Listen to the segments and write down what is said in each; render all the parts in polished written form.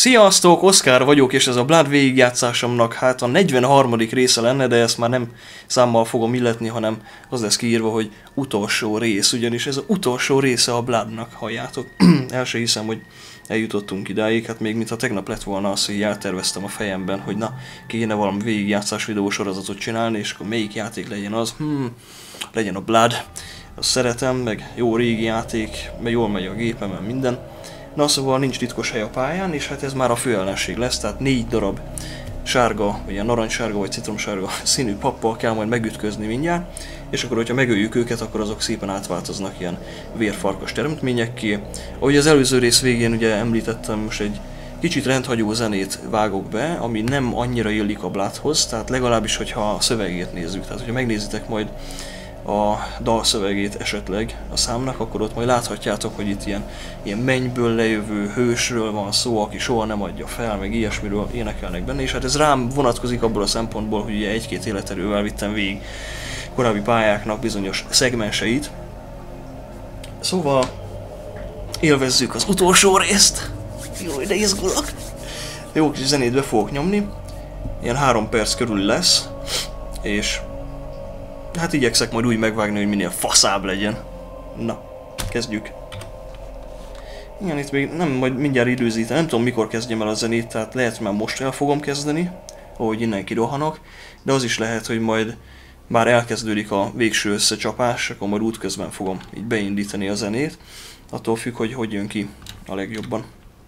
Sziasztok, Oszkár vagyok, és ez a Blood végigjátszásomnak hát a 43. része lenne, de ezt már nem számmal fogom illetni, hanem az lesz kiírva, hogy utolsó rész, ugyanis ez az utolsó része a Bloodnak, halljátok. El se hiszem, hogy eljutottunk idáig, hát még mintha tegnap lett volna az, hogy elterveztem a fejemben, hogy na, kéne valami végigjátszás videósorozatot csinálni, és akkor melyik játék legyen az? Legyen a Blood, azt szeretem, meg jó régi játék, meg jól megy a gépemen minden. Na szóval nincs titkos hely a pályán, és hát ez már a főellenség lesz, tehát 4 darab sárga, vagy ilyen narancssárga, vagy citromsárga színű pappal kell majd megütközni mindjárt, és akkor, hogyha megöljük őket, akkor azok szépen átváltoznak ilyen vérfarkas teremtményekké. Ahogy az előző rész végén ugye említettem, most egy kicsit rendhagyó zenét vágok be, ami nem annyira illik a Bloodhoz, tehát legalábbis, hogyha a szövegét nézzük, tehát hogyha megnézitek majd a dalszövegét esetleg a számnak, akkor ott majd láthatjátok, hogy itt ilyen mennyből lejövő hősről van szó, aki soha nem adja fel, meg ilyesmiről énekelnek benne, és hát ez rám vonatkozik abból a szempontból, hogy ugye 1-2 életerővel vittem végig korábbi pályáknak bizonyos szegmenseit. Szóval élvezzük az utolsó részt! Jó, de izgulok! Jó kis zenét be fogok nyomni, ilyen 3 perc körül lesz, és hát igyekszek majd úgy megvágni, hogy minél faszább legyen. Na, kezdjük. Igen, itt még nem, majd mindjárt időzítem, nem tudom mikor kezdjem el a zenét, tehát lehet, hogy már most el fogom kezdeni, ahogy innen kirohanok, de az is lehet, hogy majd már elkezdődik a végső összecsapás, akkor majd útközben fogom így beindítani a zenét, attól függ, hogy hogy jön ki a legjobban.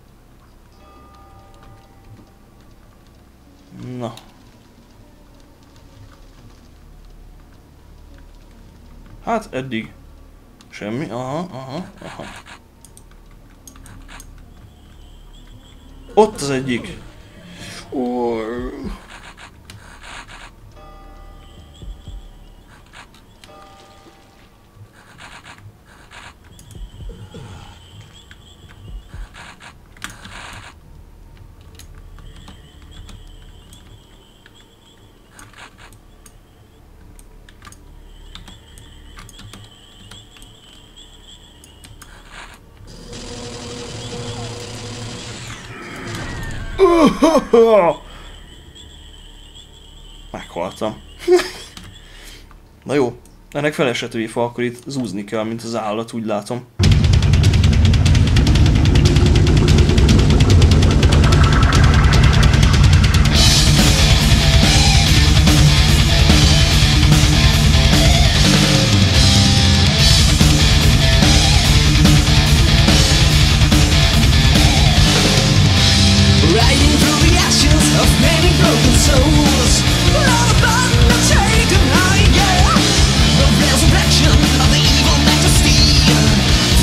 Na. Hát eddig semmi, aha. Ott az egyik. Meghaltam. Na jó, ennek felesetői fa, akkor itt zúzni kell, mint az állat, úgy látom. Resurrection of the evil majesty.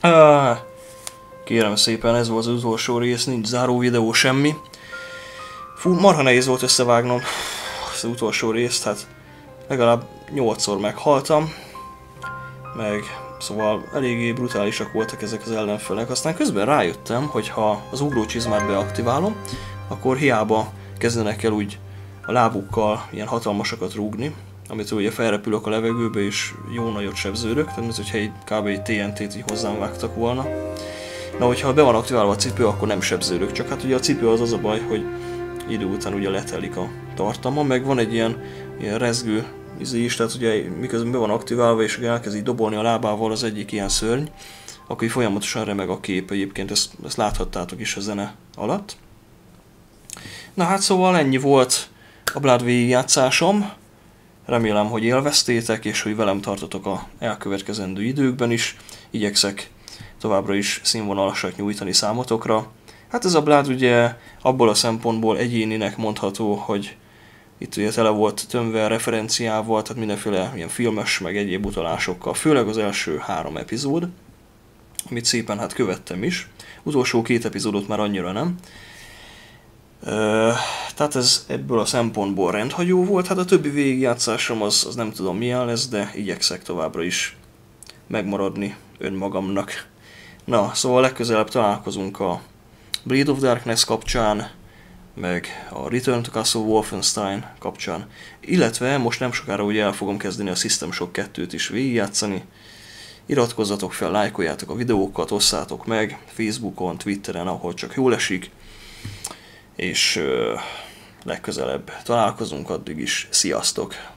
Kérem szépen, ez volt az utolsó rész, nincs záró videó, semmi. Fú, marha nehéz volt összevágnom az utolsó részt, hát legalább 8-szor meghaltam, meg szóval eléggé brutálisak voltak ezek az ellenfelek. Aztán közben rájöttem, hogy ha az ugrócsizmát beaktiválom, akkor hiába kezdenek el úgy a lábukkal ilyen hatalmasakat rúgni, amit ugye felrepülök a levegőbe és jó nagyot sebződök, tehát ez, hogyha egy kb. Egy TNT-t így hozzám vágtak volna. Na, hogyha be van aktiválva a cipő, akkor nem sebződök, csak hát ugye a cipő az a baj, hogy idő után ugye letelik a tartalma, meg van egy ilyen rezgő is, tehát ugye miközben be van aktiválva és elkezd így dobolni a lábával az egyik ilyen szörny, akkor így folyamatosan remeg a kép, egyébként ezt láthattátok is a zene alatt. Na hát szóval ennyi volt a Blood végigjátszásom, remélem, hogy élveztétek, és hogy velem tartotok a elkövetkezendő időkben is, igyekszek továbbra is színvonalasat nyújtani számotokra. Hát ez a Blood ugye abból a szempontból egyéninek mondható, hogy itt ugye tele volt tömve referenciával, tehát mindenféle ilyen filmes, meg egyéb utalásokkal, főleg az első 3 epizód, amit szépen hát követtem is. Utolsó 2 epizódot már annyira nem. Tehát ez ebből a szempontból rendhagyó volt, hát a többi végigjátszásom az nem tudom milyen lesz, de igyekszek továbbra is megmaradni önmagamnak. Na, szóval legközelebb találkozunk a Blade of Darkness kapcsán, meg a Return to Castle Wolfenstein kapcsán, illetve most nem sokára ugye el fogom kezdeni a System Shock 2-t is végigjátszani. Iratkozzatok fel, lájkoljátok a videókat, osszátok meg Facebookon, Twitteren, ahol csak jól esik, és legközelebb találkozunk, addig is sziasztok!